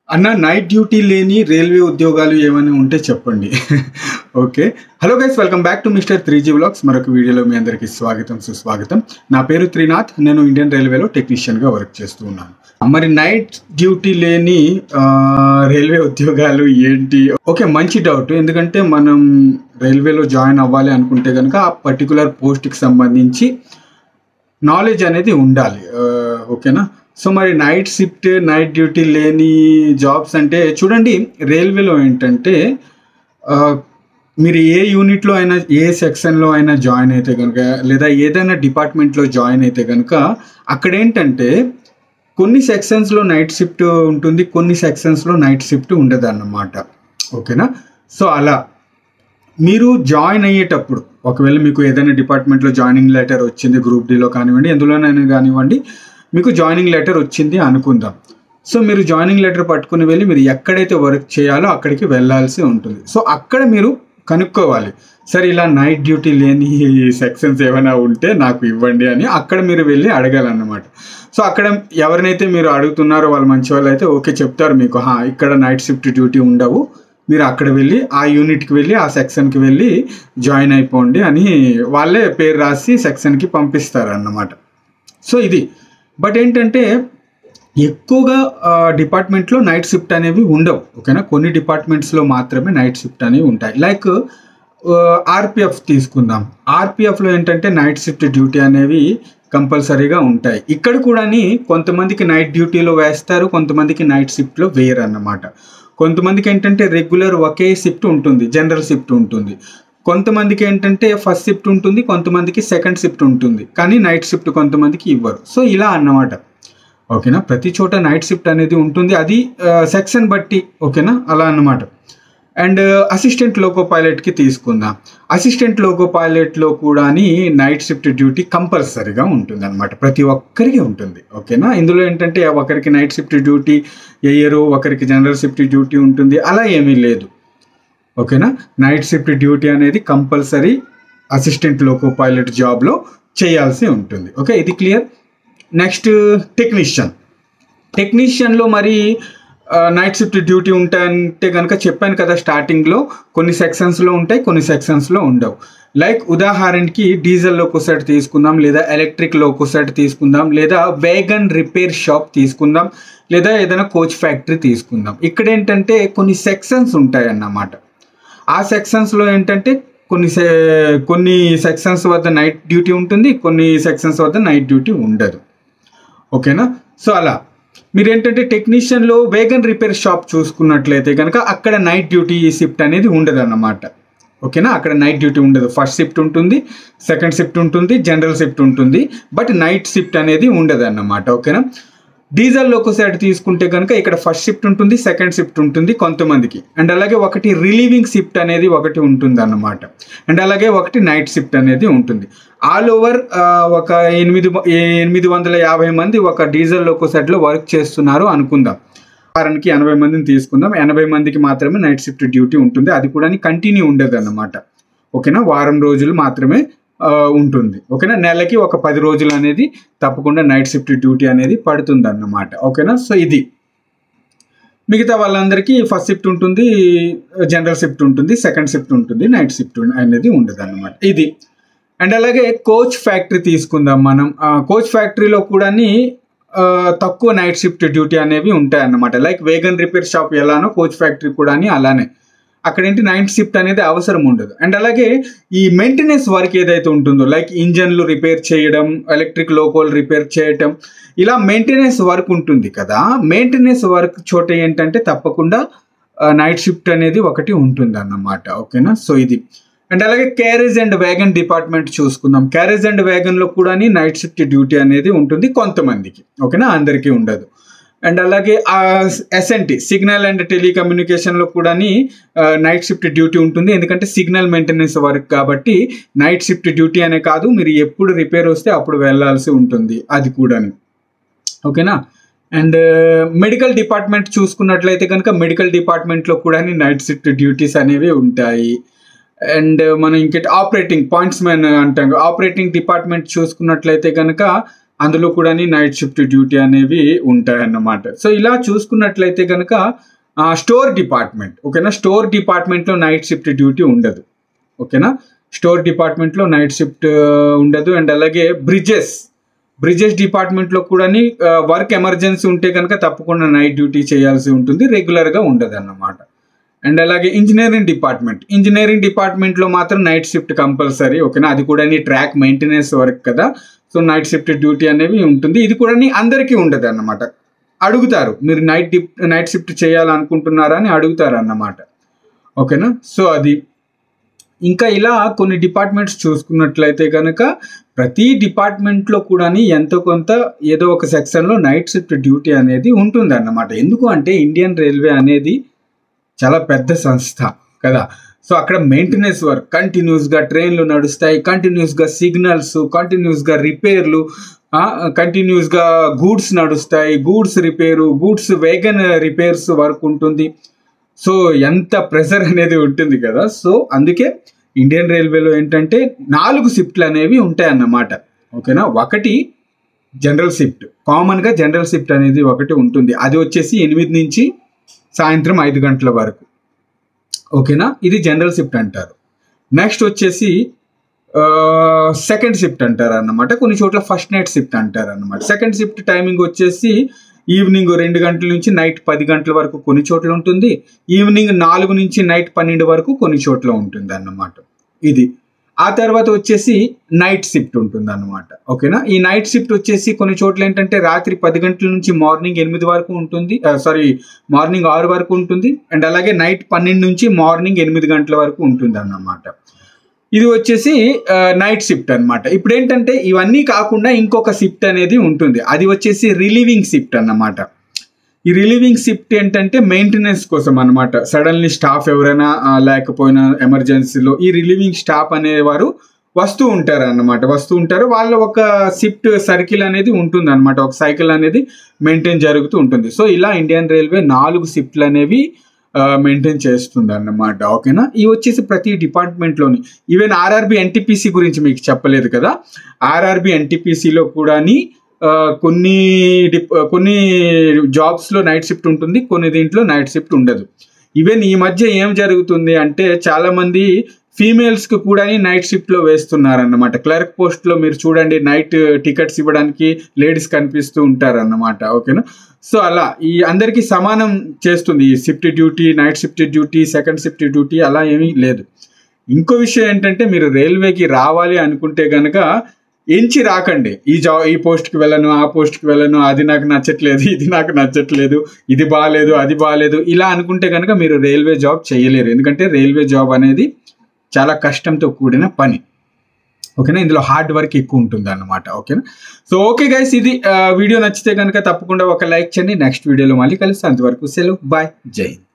అన్న night duty లేని railway ఉద్యోగాలు ఏమైనా ఉంటే చెప్పండి. Okay. Hello guys, welcome back to mister 3G vlogs. మరొక వీడియోలో మీ అందరికీ స్వాగతం సుస్వాగతం. నా పేరు త్రినాథ్. నేను ఇండియన్ రైల్వేలో టెక్నీషియన్గా వర్క్ చేస్తూ ఉన్నాను. మరి నైట్ డ్యూటీ లేని రైల్వే ఉద్యోగాలు ఏంటి? ఓకే, మంచి డౌట్. ఎందుకంటే మనం రైల్వేలో జాయిన్ అవ్వాలి అనుకుంటే కనుక ఆ పర్టికులర్ పోస్ట్కి సంబంధించి నాలెడ్జ్ అనేది ఉండాలి. ఓకేనా? సో మరి నైట్ షిఫ్ట్, నైట్ డ్యూటీ లేని జాబ్స్ అంటే చూడండి, రైల్వేలో ఏంటంటే మీరు ఏ యూనిట్లో అయినా, ఏ సెక్షన్లో అయినా జాయిన్ అయితే కనుక, లేదా ఏదైనా డిపార్ట్మెంట్లో జాయిన్ అయితే కనుక, అక్కడ ఏంటంటే కొన్ని సెక్షన్స్లో నైట్ షిఫ్ట్ ఉంటుంది, కొన్ని సెక్షన్స్లో నైట్ షిఫ్ట్ ఉండదు అన్నమాట. ఓకేనా? సో అలా మీరు జాయిన్ అయ్యేటప్పుడు ఒకవేళ మీకు ఏదైనా డిపార్ట్మెంట్లో జాయినింగ్ లెటర్ వచ్చింది, గ్రూప్ డీలో కానివ్వండి, ఎందులోనైనా కానివ్వండి, మీకు జాయినింగ్ లెటర్ వచ్చింది అనుకుందాం. సో మీరు జాయినింగ్ లెటర్ పట్టుకుని వెళ్ళి మీరు ఎక్కడైతే వర్క్ చేయాలో అక్కడికి వెళ్ళాల్సి ఉంటుంది. సో అక్కడ మీరు కనుక్కోవాలి, సరే ఇలా నైట్ డ్యూటీ లేని సెక్షన్స్ ఏమైనా ఉంటే నాకు ఇవ్వండి అని అక్కడ మీరు వెళ్ళి అడగాలన్నమాట. సో అక్కడ ఎవరినైతే మీరు అడుగుతున్నారో వాళ్ళు మంచి వాళ్ళు అయితే ఓకే చెప్తారు మీకు, ఇక్కడ నైట్ షిఫ్ట్ డ్యూటీ ఉండవు, మీరు అక్కడ వెళ్ళి ఆ యూనిట్కి వెళ్ళి ఆ సెక్షన్కి వెళ్ళి జాయిన్ అయిపోండి అని వాళ్ళే పేరు రాసి సెక్షన్కి పంపిస్తారు అన్నమాట. సో ఇది. బట్ ఏంటంటే ఎక్కువగా డిపార్ట్మెంట్లో నైట్ షిఫ్ట్ అనేవి ఉండవు. ఓకేనా? కొన్ని డిపార్ట్మెంట్స్లో మాత్రమే నైట్ షిఫ్ట్ అనేవి ఉంటాయి. లైక్ ఆర్పిఎఫ్ తీసుకుందాం. ఆర్పిఎఫ్లో ఏంటంటే నైట్ షిఫ్ట్ డ్యూటీ అనేవి కంపల్సరీగా ఉంటాయి. ఇక్కడ కూడా కొంతమందికి నైట్ డ్యూటీలో వేస్తారు, కొంతమందికి నైట్ షిఫ్ట్లో వేయరు అన్నమాట. కొంతమందికి ఏంటంటే రెగ్యులర్ ఒకే షిఫ్ట్ ఉంటుంది, జనరల్ షిఫ్ట్ ఉంటుంది. కొంతమందికి ఏంటంటే ఫస్ట్ షిఫ్ట్ ఉంటుంది, కొంతమందికి సెకండ్ షిఫ్ట్ ఉంటుంది, కానీ నైట్ షిఫ్ట్ కొంతమందికి ఇవ్వరు. సో ఇలా అన్నమాట. ఓకేనా? ప్రతి చోట నైట్ షిఫ్ట్ అనేది ఉంటుంది, అది సెక్షన్ బట్టి. ఓకేనా? అలా అన్నమాట. అండ్ అసిస్టెంట్ లోకో పైలట్కి తీసుకుందాం. అసిస్టెంట్ లోకో పైలట్లో కూడా నైట్ షిఫ్ట్ డ్యూటీ కంపల్సరీగా ఉంటుంది అనమాట, ప్రతి ఒక్కరికి ఉంటుంది. ఓకేనా? ఇందులో ఏంటంటే ఒకరికి నైట్ షిఫ్ట్ డ్యూటీ వేయరు, ఒకరికి జనరల్ షిఫ్ట్ డ్యూటీ ఉంటుంది, అలా ఏమీ లేదు. ఓకేనా? నైట్ షిఫ్ట్ డ్యూటీ అనేది కంపల్సరీ అసిస్టెంట్ లోకో పైలట్ జాబ్లో చేయాల్సి ఉంటుంది. ఓకే, ఇది క్లియర్. నెక్స్ట్ టెక్నీషియన్లో మరి నైట్ షిఫ్ట్ డ్యూటీ ఉంటాయంటే కనుక చెప్పాను కదా స్టార్టింగ్లో, కొన్ని సెక్షన్స్లో ఉంటాయి, కొన్ని సెక్షన్స్లో ఉండవు. లైక్ ఉదాహరణకి డీజిల్ లోకో సెట్ తీసుకుందాం, లేదా ఎలక్ట్రిక్ లోకో సెట్ తీసుకుందాం, లేదా వేగన్ రిపేర్ షాప్ తీసుకుందాం, లేదా ఏదైనా కోచ్ ఫ్యాక్టరీ తీసుకుందాం. ఇక్కడ ఏంటంటే కొన్ని సెక్షన్స్ ఉంటాయి అన్నమాట. ఆ సెక్షన్స్లో ఏంటంటే కొన్ని సెక్షన్స్ వద్ద నైట్ డ్యూటీ ఉంటుంది, కొన్ని సెక్షన్స్ వద్ద నైట్ డ్యూటీ ఉండదు. ఓకేనా? సో అలా మీరు ఏంటంటే టెక్నీషియన్లో వేగన్ రిపేర్ షాప్ చూసుకున్నట్లయితే కనుక అక్కడ నైట్ డ్యూటీ షిఫ్ట్ అనేది ఉండదు అన్నమాట. ఓకేనా? అక్కడ నైట్ డ్యూటీ ఉండదు. ఫస్ట్ షిఫ్ట్ ఉంటుంది, సెకండ్ షిఫ్ట్ ఉంటుంది, జనరల్ షిఫ్ట్ ఉంటుంది, బట్ నైట్ షిఫ్ట్ అనేది ఉండదు అన్నమాట. ఓకేనా? డీజిల్ లోకో సెట్ తీసుకుంటే కనుక ఇక్కడ ఫస్ట్ షిఫ్ట్ ఉంటుంది, సెకండ్ షిఫ్ట్ ఉంటుంది కొంతమందికి, అండ్ అలాగే ఒకటి రిలీవింగ్ షిఫ్ట్ అనేది ఒకటి ఉంటుంది అన్నమాట, అండ్ అలాగే ఒకటి నైట్ షిఫ్ట్ అనేది ఉంటుంది. ఆల్ ఓవర్ ఒక 850 మంది ఒక డీజిల్ లోకో సెట్లో వర్క్ చేస్తున్నారు అనుకుందాం. వారానికి 80 మందిని తీసుకుందాం. 80 మందికి మాత్రమే నైట్ షిఫ్ట్ డ్యూటీ ఉంటుంది, అది కూడా కంటిన్యూ ఉండదు అన్నమాట. ఓకేనా? వారం రోజులు మాత్రమే ఉంటుంది. ఓకేనా? నెలకి ఒక 10 రోజులు అనేది తప్పకుండా నైట్ షిఫ్ట్ డ్యూటీ అనేది పడుతుంది అన్నమాట. ఓకేనా? సో ఇది. మిగతా వాళ్ళందరికీ ఫస్ట్ షిఫ్ట్ ఉంటుంది, జనరల్ షిఫ్ట్ ఉంటుంది, సెకండ్ షిఫ్ట్ ఉంటుంది, నైట్ షిఫ్ట్ అనేది ఉండదు అన్నమాట. ఇది. అండ్ అలాగే కోచ్ ఫ్యాక్టరీ తీసుకుందాం మనం. కోచ్ ఫ్యాక్టరీలో కూడా తక్కువ నైట్ షిఫ్ట్ డ్యూటీ అనేవి ఉంటాయి అన్నమాట. లైక్ వేగన్ రిపేర్ షాప్ ఎలానో కోచ్ ఫ్యాక్టరీ కూడా అలానే. అక్కడ ఏంటి నైట్ షిఫ్ట్ అనేది అవసరం ఉండదు. అండ్ అలాగే ఈ మెయింటెనెన్స్ వర్క్ ఏదైతే ఉంటుందో, లైక్ ఇంజన్లు రిపేర్ చేయడం, ఎలక్ట్రిక్ లోకోలు రిపేర్ చేయడం, ఇలా మెయింటెనెన్స్ వర్క్ ఉంటుంది కదా. మెయింటెనెన్స్ వర్క్ చోట ఏంటంటే తప్పకుండా నైట్ షిఫ్ట్ అనేది ఒకటి ఉంటుంది అన్నమాట. ఓకేనా? సో ఇది. అండ్ అలాగే క్యారేజ్ అండ్ వ్యాగన్ డిపార్ట్మెంట్ చూసుకుందాం. క్యారేజ్ అండ్ వ్యాగన్లో కూడా నైట్ షిఫ్ట్ డ్యూటీ అనేది ఉంటుంది కొంతమందికి. ఓకేనా? అందరికీ ఉండదు. అండ్ అలాగే ఎస్ఎన్టీ సిగ్నల్ అండ్ టెలికమ్యూనికేషన్లో కూడా నైట్ షిఫ్ట్ డ్యూటీ ఉంటుంది, ఎందుకంటే సిగ్నల్ మెయింటెనెన్స్ వర్క్ కాబట్టి నైట్ షిఫ్ట్ డ్యూటీ అనే కాదు, మీరు ఎప్పుడు రిపేర్ వస్తే అప్పుడు వెళ్ళాల్సి ఉంటుంది అది కూడా. ఓకేనా? అండ్ మెడికల్ డిపార్ట్మెంట్ చూసుకున్నట్లయితే కనుక మెడికల్ డిపార్ట్మెంట్లో కూడా నైట్ షిఫ్ట్ డ్యూటీస్ అనేవి ఉంటాయి. అండ్ మనం ఇంకే ఆపరేటింగ్ పాయింట్స్ మ్యాన్ అంటాం, ఆపరేటింగ్ డిపార్ట్మెంట్ చూసుకున్నట్లయితే కనుక అందులో కూడా నైట్ షిఫ్ట్ డ్యూటీ అనేవి ఉంటాయన్నమాట. సో ఇలా చూసుకున్నట్లయితే కనుక స్టోర్ డిపార్ట్మెంట్, ఓకేనా, స్టోర్ డిపార్ట్మెంట్లో నైట్ షిఫ్ట్ డ్యూటీ ఉండదు, ఓకేనా, స్టోర్ డిపార్ట్మెంట్లో నైట్ షిఫ్ట్ ఉండదు. అండ్ అలాగే బ్రిడ్జెస్ డిపార్ట్మెంట్లో కూడా వర్క్ ఎమర్జెన్సీ ఉంటే కనుక తప్పకుండా నైట్ డ్యూటీ చేయాల్సి ఉంటుంది, రెగ్యులర్గా ఉండదు అన్నమాట. అండ్ అలాగే ఇంజనీరింగ్ డిపార్ట్మెంట్లో మాత్రం నైట్ షిఫ్ట్ కంపల్సరీ, ఓకేనా, అది కూడా ట్రాక్ మెయింటెనెన్స్ వర్క్ కదా, సో నైట్ షిఫ్ట్ డ్యూటీ అనేవి ఉంటుంది. ఇది కూడా అందరికీ ఉండదు అన్నమాట, అడుగుతారు మీరు నైట్ షిఫ్ట్ చేయాలనుకుంటున్నారా అని అడుగుతారు అన్నమాట, ఓకేనా. సో అది ఇంకా ఇలా కొన్ని డిపార్ట్మెంట్స్ చూసుకున్నట్లయితే కనుక ప్రతి డిపార్ట్మెంట్లో కూడా ఎంతో కొంత ఏదో ఒక సెక్షన్లో నైట్ షిఫ్ట్ డ్యూటీ అనేది ఉంటుంది అన్నమాట. ఎందుకు అంటే ఇండియన్ రైల్వే అనేది చాలా పెద్ద సంస్థ కదా, సో అక్కడ మెయింటెనెన్స్ వర్క్ కంటిన్యూస్గా, ట్రైన్లు నడుస్తాయి కంటిన్యూస్గా, సిగ్నల్స్ కంటిన్యూస్గా, రిపేర్లు కంటిన్యూస్గా, గూడ్స్ నడుస్తాయి, goods repair, goods wagon repairs work ఉంటుంది. సో ఎంత ప్రెషర్ అనేది ఉంటుంది కదా, సో అందుకే ఇండియన్ రైల్వేలో ఏంటంటే 4 షిఫ్ట్లు అనేవి ఉంటాయన్నమాట, ఓకేనా. ఒకటి జనరల్ షిఫ్ట్, కామన్గా జనరల్ షిఫ్ట్ అనేది ఒకటి ఉంటుంది, అది వచ్చేసి 8 నుంచి సాయంత్రం 5 గంటల వరకు, ఓకేనా, ఇది జనరల్ షిఫ్ట్ అంటారు. నెక్స్ట్ వచ్చేసి సెకండ్ షిఫ్ట్ అంటారు అన్నమాట, కొన్ని చోట్ల ఫస్ట్ నైట్ షిఫ్ట్ అంటారు అన్నమాట. సెకండ్ షిఫ్ట్ టైమింగ్ వచ్చేసి ఈవినింగ్ 2 గంటల నుంచి నైట్ 10 గంటల వరకు కొన్ని చోట్ల ఉంటుంది, ఈవినింగ్ 4 నుంచి నైట్ 12 వరకు కొన్ని చోట్ల ఉంటుంది అన్నమాట ఇది. ఆ తర్వాత వచ్చేసి నైట్ షిఫ్ట్ ఉంటుంది అన్నమాట, ఓకేనా. ఈ నైట్ షిఫ్ట్ వచ్చేసి కొన్ని చోట్ల ఏంటంటే రాత్రి 10 గంటల నుంచి మార్నింగ్ 8 వరకు ఉంటుంది, మార్నింగ్ 6 వరకు ఉంటుంది. అండ్ అలాగే నైట్ 12 నుంచి మార్నింగ్ 8 గంటల వరకు ఉంటుంది అన్నమాట. ఇది వచ్చేసి నైట్ షిఫ్ట్ అనమాట. ఇప్పుడు ఏంటంటే ఇవన్నీ కాకుండా ఇంకొక షిఫ్ట్ అనేది ఉంటుంది, అది వచ్చేసి రిలీవింగ్ షిఫ్ట్ అన్నమాట. ఈ రిలీవింగ్ షిఫ్ట్ ఏంటంటే మెయింటెనెన్స్ కోసం అనమాట. సడన్లీ స్టాఫ్ ఎవరైనా లేకపోయినా ఎమర్జెన్సీలో ఈ రిలీవింగ్ స్టాఫ్ అనేవారు వస్తూ ఉంటారు, వాళ్ళ ఒక షిఫ్ట్ సర్కిల్ అనేది ఉంటుంది అనమాట, ఒక సైకిల్ అనేది మెయింటైన్ జరుగుతూ ఉంటుంది. సో ఇలా ఇండియన్ రైల్వే 4 షిఫ్ట్లు అనేవి మెయింటైన్ చేస్తుంది అన్నమాట, ఓకేనా. ఇవి వచ్చేసి ప్రతి డిపార్ట్మెంట్లోని, ఈవెన్ ఆర్ఆర్బి ఎన్టీపీసీ గురించి మీకు చెప్పలేదు కదా, ఆర్ఆర్బి ఎన్టీపీసీలో కూడా కొన్ని జాబ్స్లో నైట్ షిఫ్ట్ ఉంటుంది, కొన్ని దీంట్లో నైట్ షిఫ్ట్ ఉండదు. ఈవెన్ ఈ మధ్య ఏం జరుగుతుంది అంటే చాలామంది ఫీమేల్స్కి కూడా నైట్ షిఫ్ట్లో వేస్తున్నారన్నమాట. క్లర్క్ పోస్ట్లో మీరు చూడండి, నైట్ టికెట్స్ ఇవ్వడానికి లేడీస్ కనిపిస్తూ ఉంటారన్నమాట, ఓకేనా. సో అలా ఈ అందరికీ సమానం చేస్తుంది ఈ shift duty, night shift duty, second shift duty అలా ఏమీ లేదు. ఇంకో విషయం ఏంటంటే మీరు రైల్వేకి రావాలి అనుకుంటే కనుక ఎంచి రాకండి, ఈ పోస్ట్కి వెళ్ళను, ఆ పోస్ట్కి వెళ్ళను, అది నాకు నచ్చట్లేదు, ఇది నాకు నచ్చట్లేదు, ఇది బాగాలేదు, అది బాగాలేదు, ఇలా అనుకుంటే కనుక మీరు రైల్వే జాబ్ చేయలేరు. ఎందుకంటే రైల్వే జాబ్ అనేది చాలా కష్టంతో కూడిన పని, ఓకేనా. ఇందులో హార్డ్ వర్క్ ఎక్కువ ఉంటుంది అన్నమాట, ఓకేనా. సో ఓకే గైస్, ఇది వీడియో నచ్చితే కనుక తప్పకుండా ఒక లైక్ చేయండి. నెక్స్ట్ వీడియోలో మళ్ళీ కలిసి, అంతవరకు సెలవు, బాయ్, జై హింద్.